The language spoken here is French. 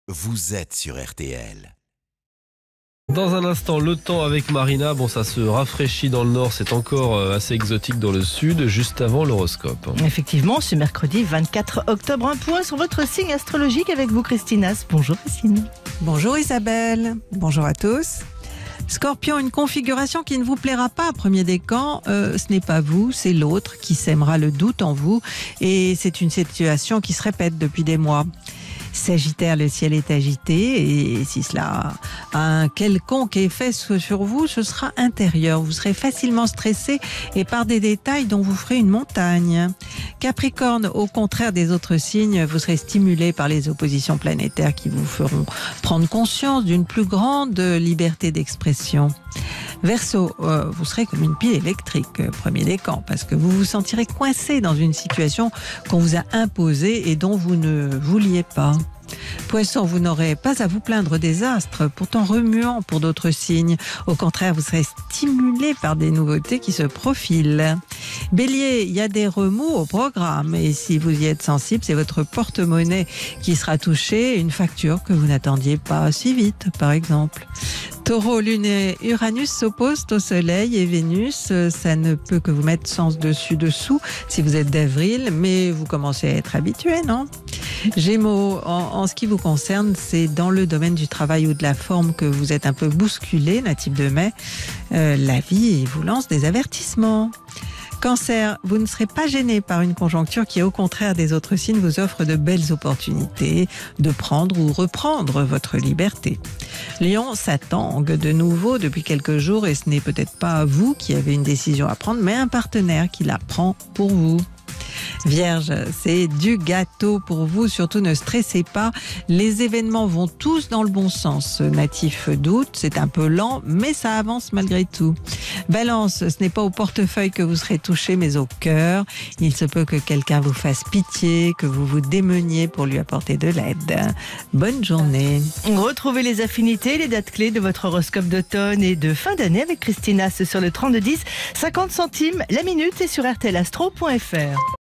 vous êtes sur RTL. Dans un instant, le temps avec Marina. Bon, ça se rafraîchit dans le nord, c'est encore assez exotique dans le sud, juste avant l'horoscope. Effectivement, ce mercredi 24 octobre, un point sur votre signe astrologique avec vous, Christinas. Bonjour, Christine. Bonjour Isabelle, bonjour à tous. Scorpion, une configuration qui ne vous plaira pas à premier décan, ce n'est pas vous, c'est l'autre qui sèmera le doute en vous et c'est une situation qui se répète depuis des mois. Sagittaire, le ciel est agité et si cela a un quelconque effet sur vous, ce sera intérieur. Vous serez facilement stressé et par des détails dont vous ferez une montagne. Capricorne, au contraire des autres signes, vous serez stimulé par les oppositions planétaires qui vous feront prendre conscience d'une plus grande liberté d'expression. Verseau, vous serez comme une pile électrique, premier décan, parce que vous vous sentirez coincé dans une situation qu'on vous a imposée et dont vous ne vouliez pas. Poisson, vous n'aurez pas à vous plaindre des astres, pourtant remuants pour d'autres signes. Au contraire, vous serez stimulé par des nouveautés qui se profilent. Bélier, il y a des remous au programme et si vous y êtes sensible, c'est votre porte-monnaie qui sera touché, une facture que vous n'attendiez pas si vite, par exemple. Taureau, Lune et Uranus s'opposent au Soleil et Vénus. Ça ne peut que vous mettre sens dessus-dessous si vous êtes d'avril, mais vous commencez à être habitué, non ? Gémeaux, en ce qui vous concerne, c'est dans le domaine du travail ou de la forme que vous êtes un peu bousculé, natif de mai. La vie vous lance des avertissements. Cancer, vous ne serez pas gêné par une conjoncture qui, au contraire des autres signes, vous offre de belles opportunités de prendre ou reprendre votre liberté. Lion, ça tangue de nouveau depuis quelques jours et ce n'est peut-être pas vous qui avez une décision à prendre, mais un partenaire qui la prend pour vous. Vierge, c'est du gâteau pour vous, surtout ne stressez pas, les événements vont tous dans le bon sens. Natif d'août, c'est un peu lent, mais ça avance malgré tout. Balance, ce n'est pas au portefeuille que vous serez touché, mais au cœur. Il se peut que quelqu'un vous fasse pitié, que vous vous démeuniez pour lui apporter de l'aide. Bonne journée. Retrouvez les affinités, les dates clés de votre horoscope d'automne et de fin d'année avec Christinas sur le 3210, 50 centimes la minute et sur rtlastro.fr.